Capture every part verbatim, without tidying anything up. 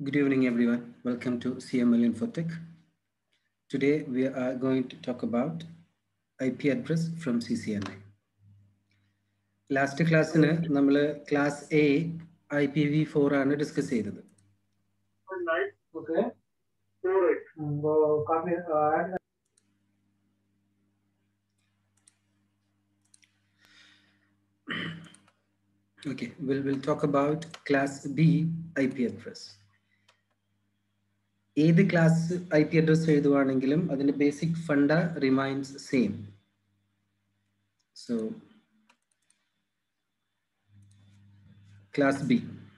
Good evening, everyone. Welcome to C M L Infotech. Today, we are going to talk about I P address from C C N A. Last class, we class A I P v four ആണ് discuss ചെയ്തത്. Okay. Well, copy, uh, Okay, we'll, we'll talk about class B I P address. ഏത് class I P address എഴുതുവാണെങ്കിലും അതിന്റെ basic funda remains same. So class B,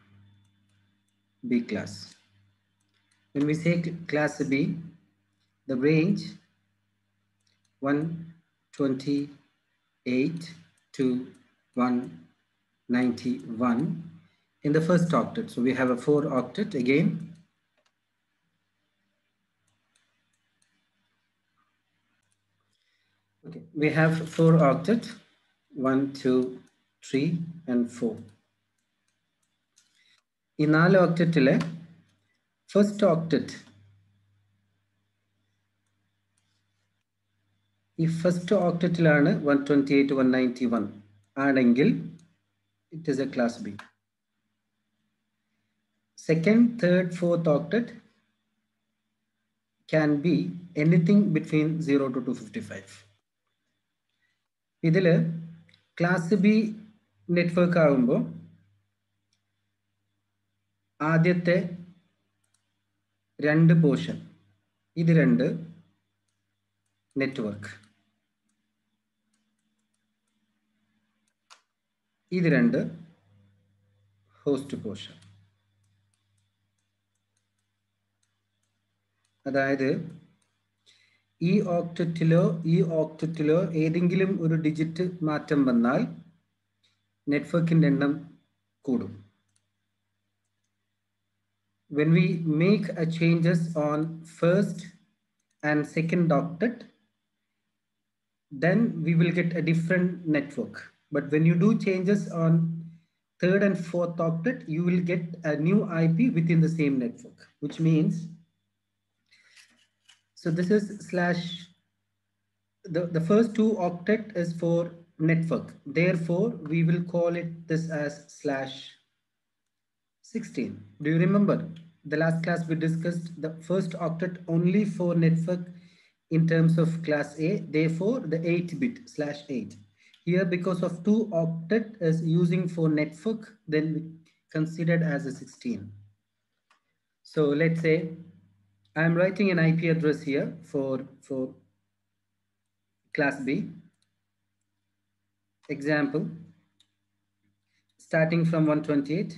B class. When we say class B, the range one twenty-eight to one ninety-one in the first octet. So we have a four octet again. Okay, we have four octet, one, two, three, and four. In നാല് octetile first octet, ഈ first octetilആണ് one twenty-eight to one ninety-one ആണെങ്കിൽ it is a class B. Second, third, fourth octet can be anything between zero to two fifty-five. ഇതിൽ class B network ആകുമ്പോൾ ആദ്യത്തെ രണ്ട് portion ഇത് രണ്ട് നെറ്റ്വർക്ക്, ഇത് രണ്ട് ഹോസ്റ്റ് പോർഷൻ. അതായത് ഈ ഓക്ടറ്റിലോ ഈ ഓക്ടറ്റിലോ ഏതെങ്കിലും ഒരു ഡിജിറ്റ് മാറ്റം വന്നാൽ നെറ്റ്വർക്കിന്റെ എണ്ണം കൂടും. When we make a changes on first and second octet, then we will get a different network. But when you do changes on third and fourth octet, you will get a new I P within the same network, which means, so this is slash, the, the first two octet is for network. Therefore, we will call it this as slash sixteen. Do you remember? The last class we discussed the first octet only for network in terms of class A, therefore the eight bit slash eight. Here, because of two octet is using for network, then we considered as a sixteen. So let's say I'm writing an I P address here for, for class B. Example, starting from one twenty-eight.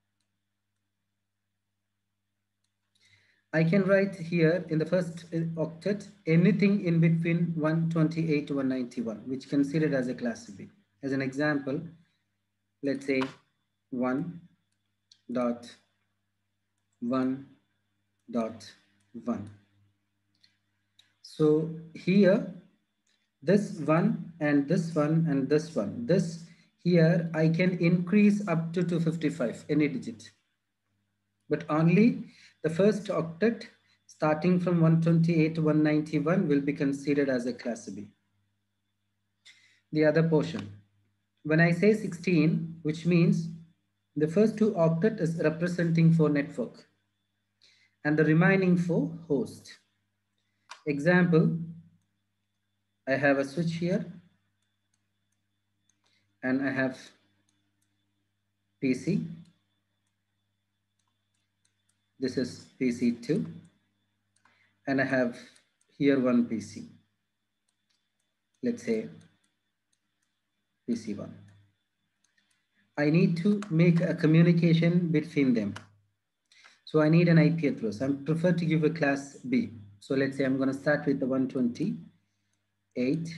I can write here in the first octet anything in between one twenty-eight to one ninety-one, which considered as a class B. As an example, let's say one dot one dot one. So here, this one and this one and this one, this here I can increase up to two fifty-five, any digit. But only the first octet starting from one twenty-eight to one ninety-one will be considered as a class B. The other portion, when I say sixteen, which means the first two octet is representing for network and the remaining for host. Example, I have a switch here and I have P C. This is P C two and I have here one P C. Let's say P C one. I need to make a communication between them. So I need an I P address. I prefer to give a class B. So let's say I'm going to start with the one twenty-eight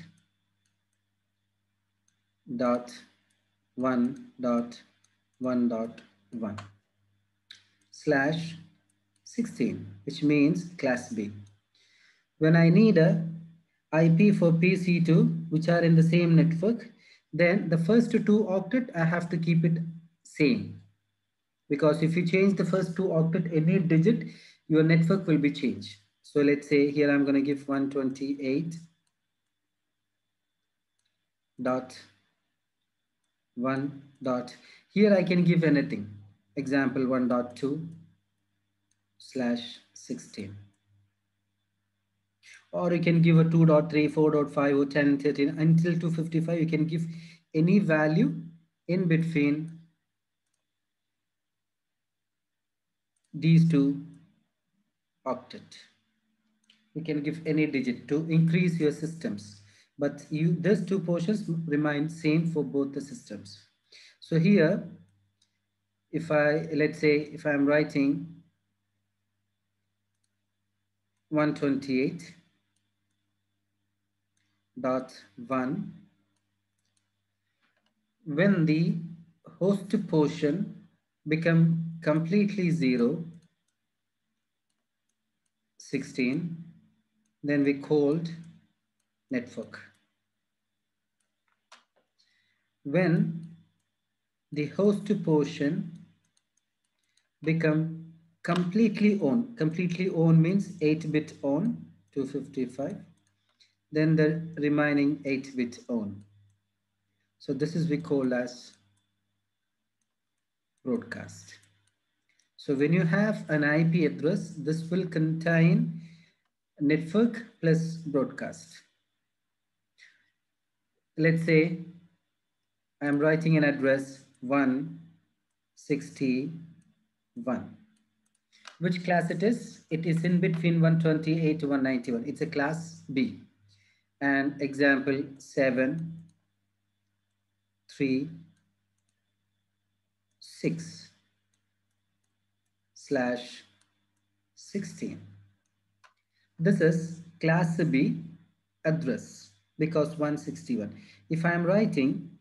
dot one dot one dot one slash sixteen, which means class B. When I need a I P for P C two, which are in the same network, then the first two octet I have to keep it same. because if you change the first two octet any digit, your network will be changed. So let's say here I'm going to give one twenty-eight dot one dot, here I can give anything, example one dot two slash sixteen, or you can give a two dot three, four dot five, or ten, thirteen until two fifty-five. You can give any value in between these two octet. You can give any digit to increase your systems, but you these two portions remain same for both the systems. So here, if I, let's say if I'm writing one twenty-eight dot one, when the host portion become completely zero, sixteen, then we called network. When the host portion become completely on, completely on means eight bit on, two fifty-five, then the remaining eight bit on. So this is we call as broadcast. So when you have an I P address, this will contain network plus broadcast. Let's say I'm writing an address one sixty-one. Which class it is? It is in between one twenty-eight to one ninety-one. It's a class B. And example seven, three, six slash sixteen. This is class B address because one sixty-one. If I am writing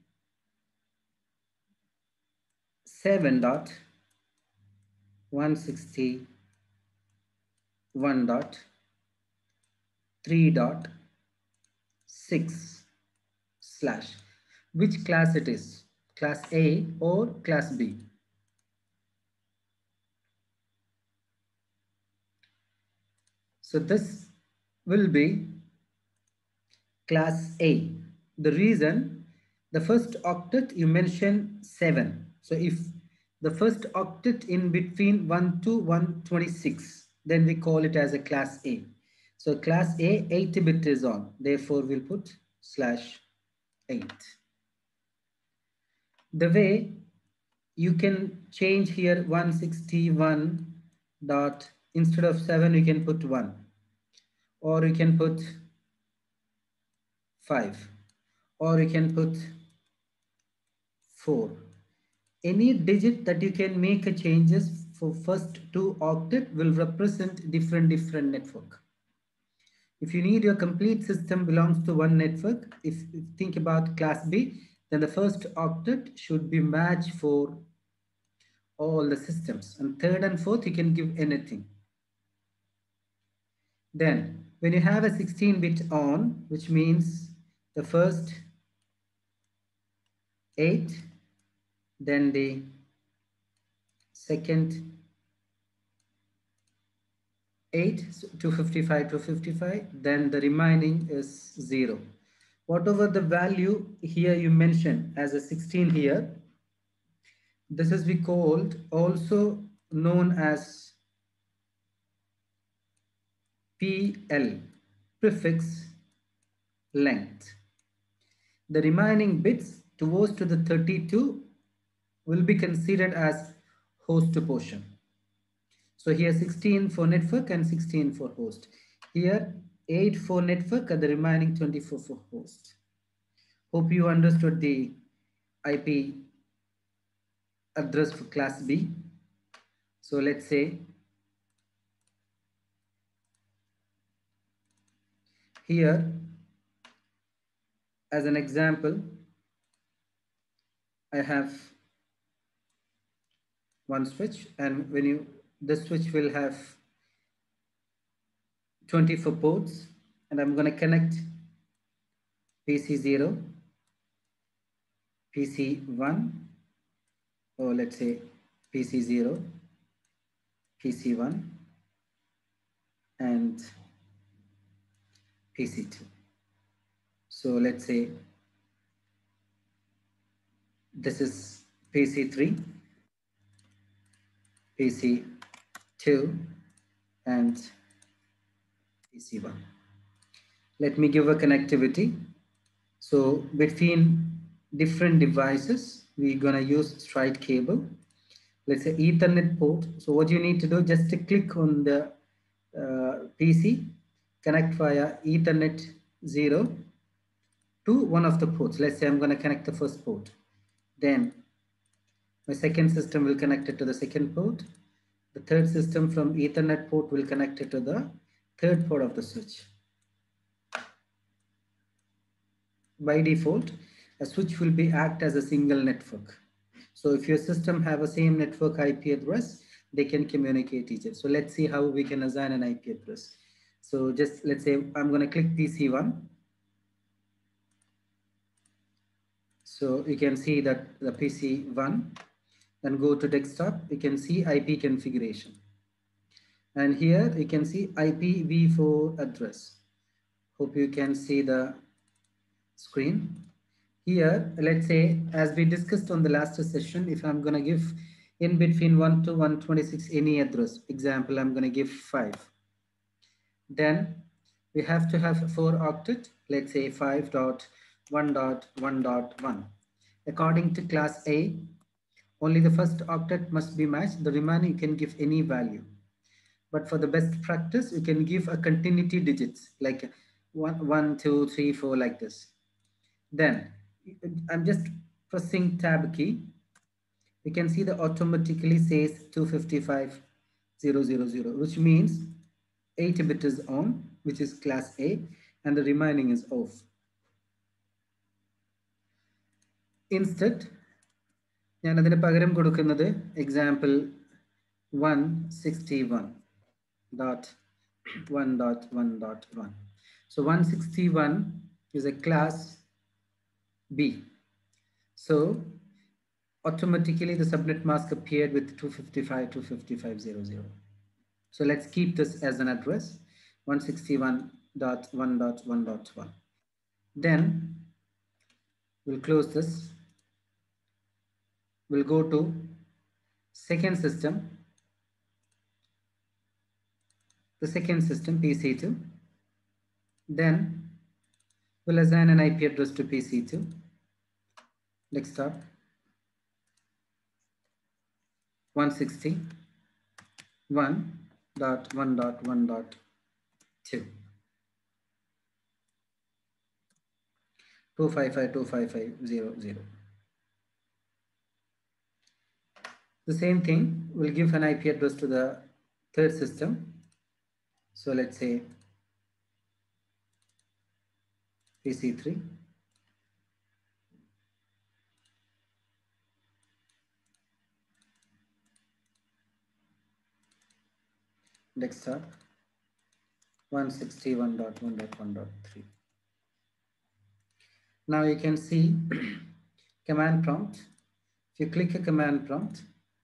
seven dot one sixty-one dot three dot six slash, which class it is? Class A or class B? So this will be class A. The reason, the first octet you mentioned seven. So if the first octet in between one to one twenty-six, then we call it as a class A. So class A, eight bit is on. Therefore, we'll put slash eight. The way you can change here one sixty-one dot, instead of seven, you can put one. Or you can put five. Or you can put four. Any digit that you can make a changes for first two octet will represent different different network. If you need your complete system belongs to one network, if you think about class B, then the first octet should be matched for all the systems, and third and fourth you can give anything. Then when you have a sixteen bit on, which means the first eight, then the second eight, so two fifty-five, two fifty-five, then the remaining is zero. Whatever the value here you mentioned as a sixteen here, this is we called also known as P L, prefix length. The remaining bits towards to the thirty-two will be considered as host portion. So here sixteen for network and sixteen for host. Here eight for network and the remaining twenty-four for host. Hope you understood the I P address for class B. So let's say here as an example, I have one switch, and when you, this switch will have twenty-four ports, and I'm going to connect P C zero, P C one, or let's say P C zero, P C one, and P C two. So let's say this is P C three, P C two, and P C one. Let me give a connectivity. So between different devices, we're gonna use straight cable. Let's say Ethernet port. So what you need to do, just to click on the uh, P C, connect via Ethernet zero to one of the ports. Let's say I'm gonna connect the first port. Then my second system will connect it to the second port. The third system from Ethernet port will connect it to the third port of the switch. By default, a switch will be act as a single network. So if your system have a same network I P address, they can communicate each other. So let's see how we can assign an I P address. So just let's say I'm going to click P C one. So you can see that the P C one, then go to desktop, you can see I P configuration. And here you can see I P v four address. Hope you can see the screen. Here, let's say, as we discussed on the last session, if I'm going to give in between one to one twenty-six any address, example, I'm going to give five. Then we have to have four octet, let's say five dot one dot one dot one. According to class A, only the first octet must be matched. The remaining you can give any value. But for the best practice, you can give a continuity digits like one, one, two, three, four, like this. Then I'm just pressing tab key. You can see that automatically says two fifty-five dot zero dot zero dot zero, which means eight bit is on, which is class A, and the remaining is off. Instead, example one sixty-one dot one dot one dot one. So one sixty-one is a class B. So automatically the subnet mask appeared with two fifty-five dot two fifty-five dot zero dot zero. So let's keep this as an address, one sixty-one dot one dot one dot one. Then we'll close this. We'll go to second system. The second system, P C two. Then we'll assign an I P address to P C two. Desktop. one sixty-one dot one dot one dot two. two fifty-five dot two fifty-five dot zero dot zero. The same thing, we'll give an I P address to the third system. So let's say P C three. Desktop one sixty-one dot one dot one dot three. Now you can see command prompt. If you click a command prompt,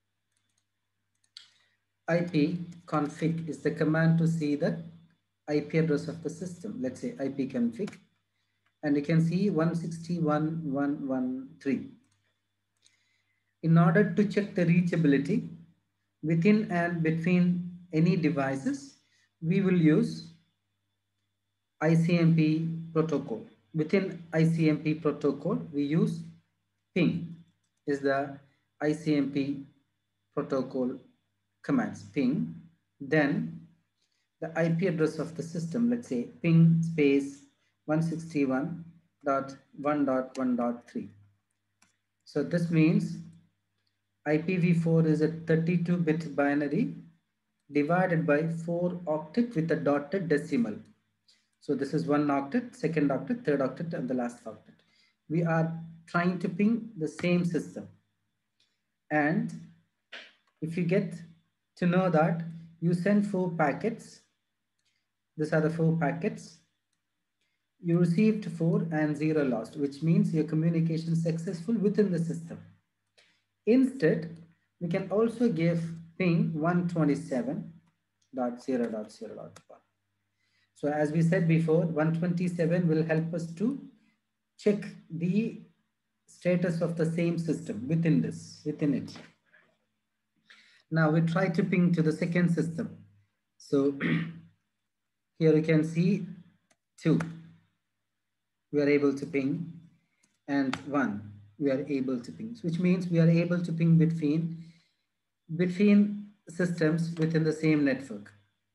I P config is the command to see the I P address of the system. Let's say I P config, and you can see one sixty-one dot one one three. In order to check the reachability within and between any devices, we will use I C M P protocol. Within I C M P protocol, we use ping is the I C M P protocol commands. Ping, then the I P address of the system, let's say ping space one sixty-one dot one dot one dot three. So this means I P v four is a thirty-two bit binary divided by four octet with a dotted decimal. So this is one octet, second octet, third octet, and the last octet. We are trying to ping the same system. And if you get to know that you send four packets, these are the four packets, you received four and zero lost, which means your communication is successful within the system. Instead, We can also give ping one twenty-seven dot zero dot zero dot one. So as we said before, one twenty-seven will help us to check the status of the same system within this, within it. Now we try to ping to the second system. So here you can see two, we are able to ping, and one, we are able to ping, which means we are able to ping between, between systems within the same network.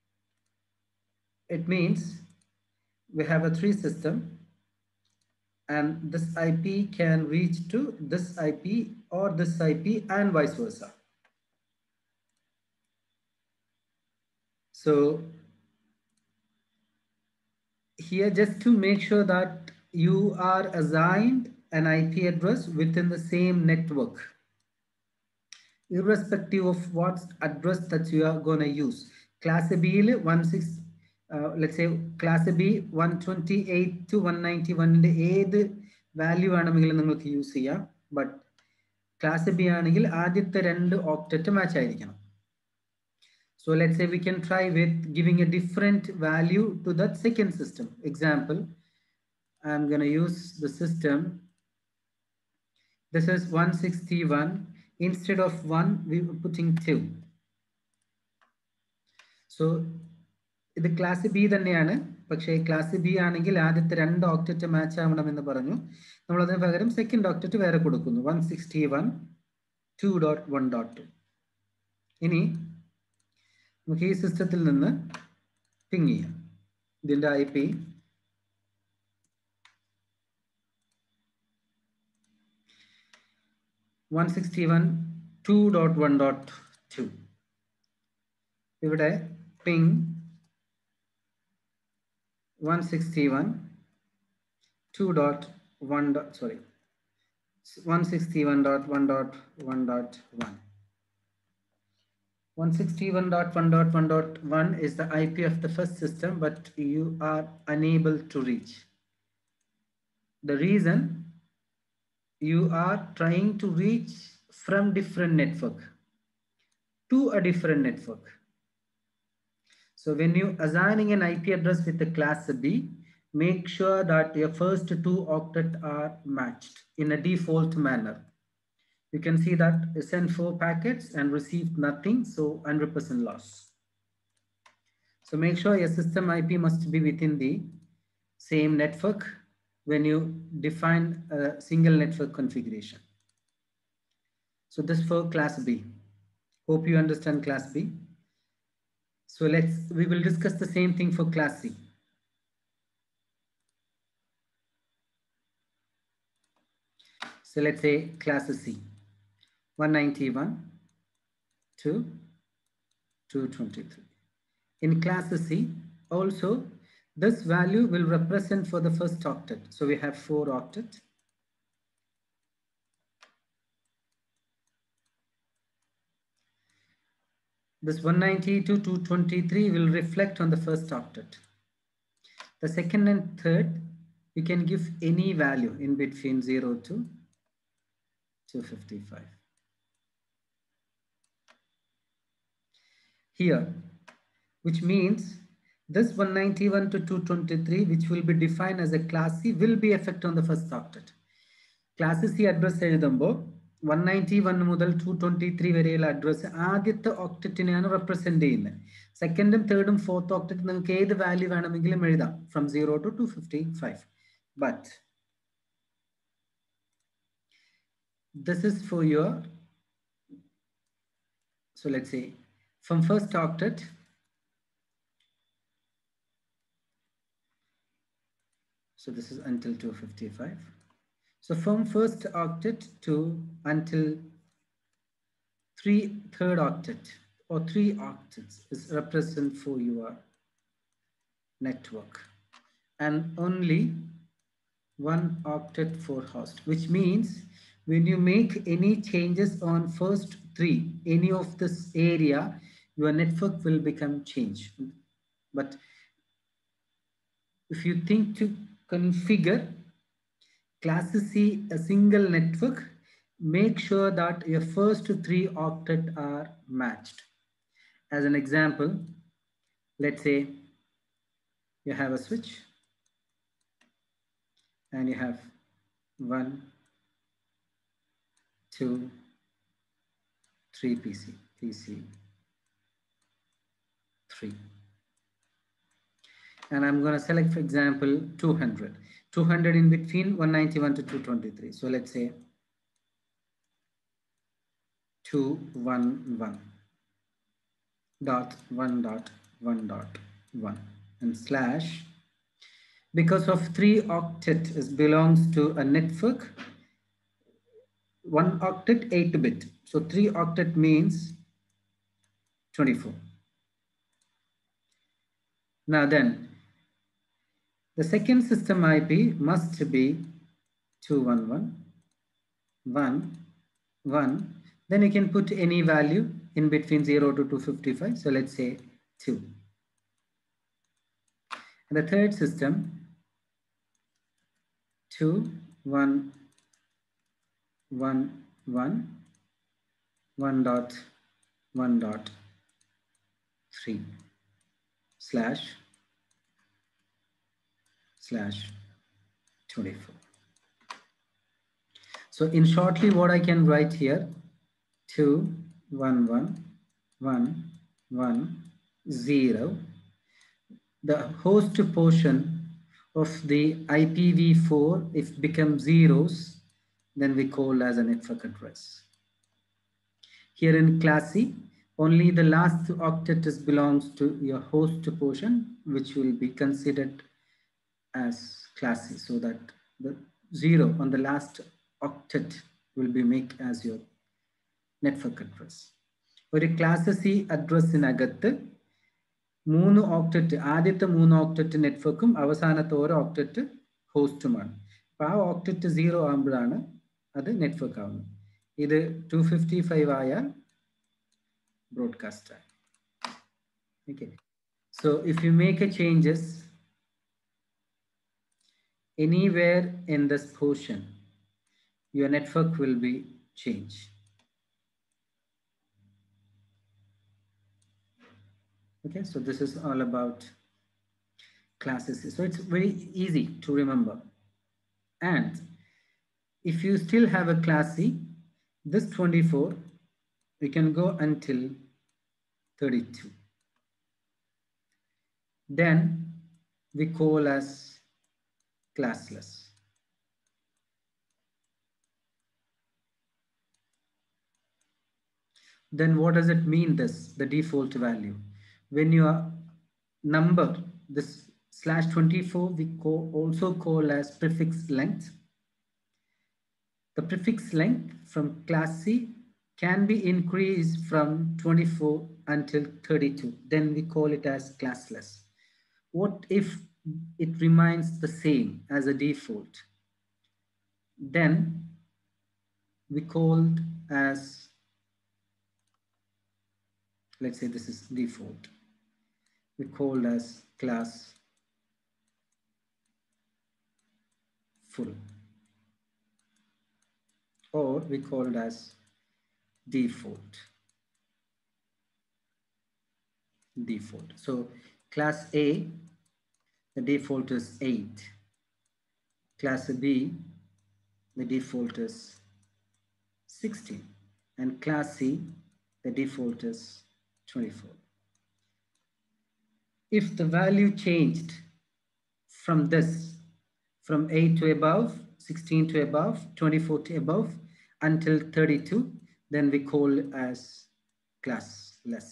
It means we have a three system, and this I P can reach to this I P or this I P and vice versa. So here, just to make sure that you are assigned an I P address within the same network, irrespective of what address that you are going to use. Class B one six, uh, let's say class B one twenty-eight to one ninety-one in the value you use here, but class B anagil ആദ്യത്തെ രണ്ട് octet match ആയിരിക്കണം. So let's say we can try with giving a different value to that second system. Example, I'm going to use the system. This is one sixty-one. Instead of one, we were putting two. So the class B തന്നെയാണ്, പക്ഷേ class B ആണെങ്കിൽ ആദ്യത്തെ രണ്ട് octet match ആവണമെന്ന് പറഞ്ഞു. നമ്മൾ അതിന് പകരം second octet വേറെ കൊടുക്കുന്നു, one sixty-one two dot one dot two. ഇനി നമുക്ക് ഈ സിസ്റ്റത്തിൽ നിന്ന് പിങ് ചെയ്യാം. ഇതിന്റെ I P one sixty-one two dot one dot two. ഇവിടെ ping one sixty-one two dot one sorry one sixty-one dot one dot one dot one. one sixty-one dot one dot one dot one is the I P of the first system, but you are unable to reach. The reason, you are trying to reach from different network to a different network. So when you assigning an I P address with the class B, make sure that your first two octets are matched in a default manner. You can see that sent four packets and received nothing, so one hundred percent loss. So make sure your system I P must be within the same network when you define a single network configuration. So this for class B. Hope you understand class B. So let's, we will discuss the same thing for class C. So let's say class C, one ninety-one to two twenty-three. In class C, also this value will represent for the first octet. So we have four octets. This one ninety to two twenty-three will reflect on the first octet. The second and third, you can give any value in between zero to two fifty-five. Here, which means this one ninety-one to two twenty-three, which will be defined as a class C, will be effect on the first octet. Class C address എഴുതുമ്പോൾ one ninety-one മുതൽ two twenty-three വരെയുള്ള address ആദ്യത്തെ ഒക്ടറ്റിനെയാണ് represent ചെയ്യുന്നത്. സെക്കൻഡും തേർഡും fourth octet നിങ്ങൾക്ക് ഏത് value വേണമെങ്കിലും എഴുതാം, from zero to two fifty-five. But this is for your, so let's say from first octet, so this is until two fifty-five. So from first octet to until three third octet or three octets is represent for your network, and only one octet for host, which means when you make any changes on first three, any of this area, your network will become changed. But if you think to configure class C a single network, make sure that your first three octet are matched. As an example, let's say you have a switch and you have one, two, three P C, P C three. And I'm going to select, for example, two hundred. two hundred in between one ninety-one to two twenty-three. So let's say two eleven dot one dot one dot one and slash. Because of three octet is belongs to a network, one octet eight bit. So three octet means twenty-four. Now then, the second system I P must be two one one, one, one. Then you can put any value in between zero to two fifty-five. So let's say two. And the third system, two, one, one, one, one dot, one dot, three, slash, slash, twenty-four. So in shortly, what I can write here, two, one, one, one, one, zero. The host portion of the I P v four, if becomes zeros, then we call as a network address. Here in class C, only the last octet is belongs to your host portion, which will be considered as class C, so that the zero on the last octet will be make as your network address. For a class C address in Agatha, മൂന്ന് ഓക്ടറ്റ് ആദ്യത്തെ മൂന്ന് ഓക്ടറ്റ് നെറ്റ്വർക്കും അവസാനത്തെ ഓരോ ഓക്ടറ്റ് ഹോസ്റ്റുമാണ്. അപ്പോൾ ആ ഓക്ടറ്റ് zero ആകുമ്പോഴാണ് അത് നെറ്റ്വർക്ക് ആവുന്നത്. ഇത് ടു ഫിഫ്റ്റി ഫൈവ് ആയാൽ ബ്രോഡ്കാസ്റ്റ് ആയി. Okay, so if you make a changes anywhere in this portion, your network will be changed. Okay, so this is all about classes. So it's very easy to remember. And if you still have a class C, this twenty-four, we can go until thirty-two. Then we call as classless. Then what does it mean, this, the default value? When you are number, this slash twenty-four, we call, also call as prefix length. The prefix length from class C can be increased from twenty-four until thirty-two. Then we call it as classless. What if it remains the same as a default? Then we called as, let's say this is default. We called as class full, or we called as default. Default. So class A, the default is eight. Class B, the default is sixteen. And class C, the default is twenty-four. If the value changed from this, from eight to above, sixteen to above, twenty-four to above, until thirty-two, then we call as classless.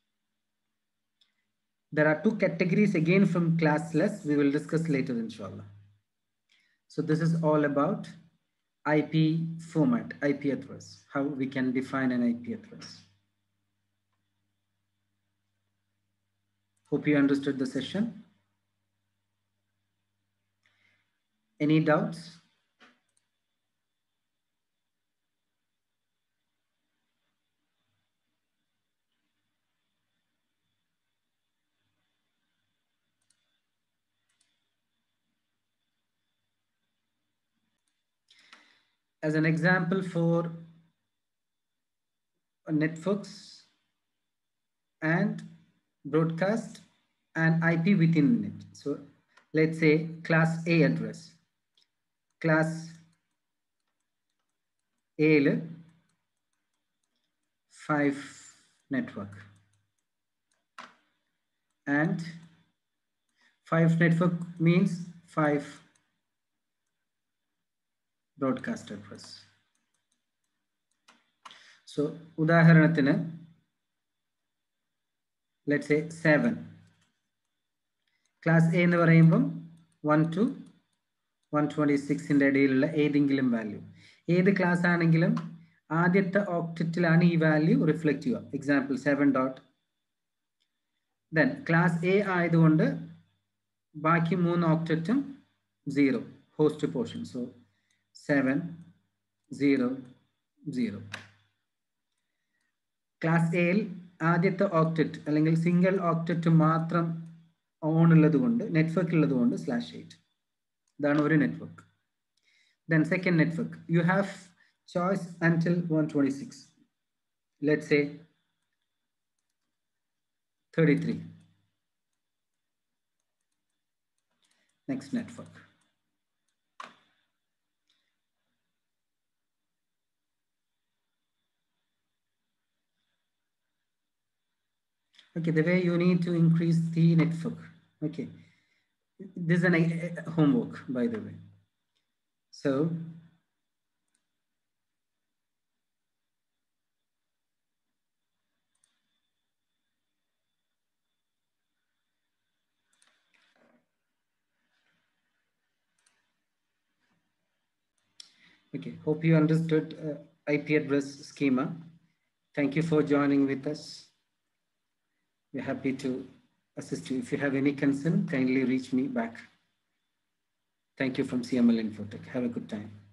There are two categories again from classless. We will discuss later, inshallah. So this is all about I P format, I P address, how we can define an I P address. Hope you understood the session. Any doubts? as an example for networks and broadcast and I P within it. So let's say class A address. Class A five network and five network means five broadcast address. So udaharanathinu, let's say seven. Class A എന്ന് പറയുമ്പം one to one twenty-six ന്റെ ഇടയിലുള്ള ഏതെങ്കിലും value. ഏത് class ആണെങ്കിലും ആദ്യത്തെ ഓക്ടറ്റിലാണ് ഈ വാല്യൂ റിഫ്ലക്റ്റ് ചെയ്യുക. Example seven dot. Then class A ആയതുകൊണ്ട് ബാക്കി മൂന്ന് ഓക്ടറ്റും zero host portion. So seven zero zero. Class എയിൽ ആദ്യത്തെ ഓക്ടറ്റ് അല്ലെങ്കിൽ സിംഗിൾ ഓക്ടറ്റ് മാത്രം ഓൺ ഉള്ളത് കൊണ്ട് നെറ്റ്വർക്ക് ഉള്ളത് കൊണ്ട് സ്ലാഷ് എയ്റ്റ്. ഇതാണ് ഒരു network. Then second network, you have choice until one twenty-six. Let's say thirty-three. Next network. Okay, the way you need to increase the network. Okay, this is an a homework, by the way. So okay, hope you understood uh, I P address schema. Thank you for joining with us. We're happy to assist you. If you have any concern, kindly reach me back. Thank you from C M L Infotech. Have a good time.